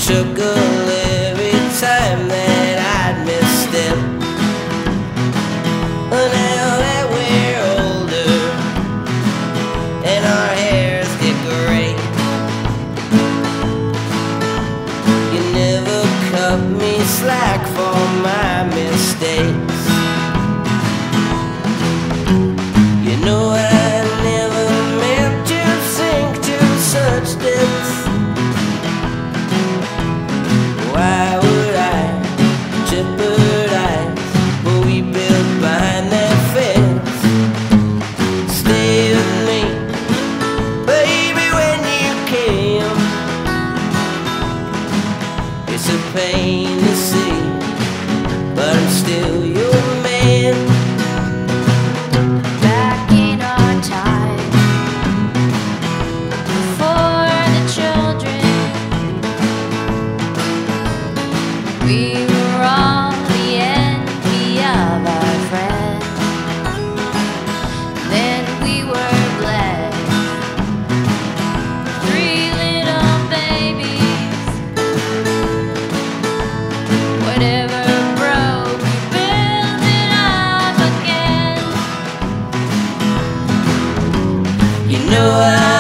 chuckle every time that I'd misstep. But now that we're older and our hairs get gray, you never cut me slack for my mistakes. You know I never meant to sink to such depths. Why would I jeopardize what we built behind that fence? Stay with me, baby, when you can. It's a pain to see, but I'm still your man. Back in our time, before the children, we were all the envy of our friends. Then we were blessed, 3 little babies. Whatever broke, we built it up again. You know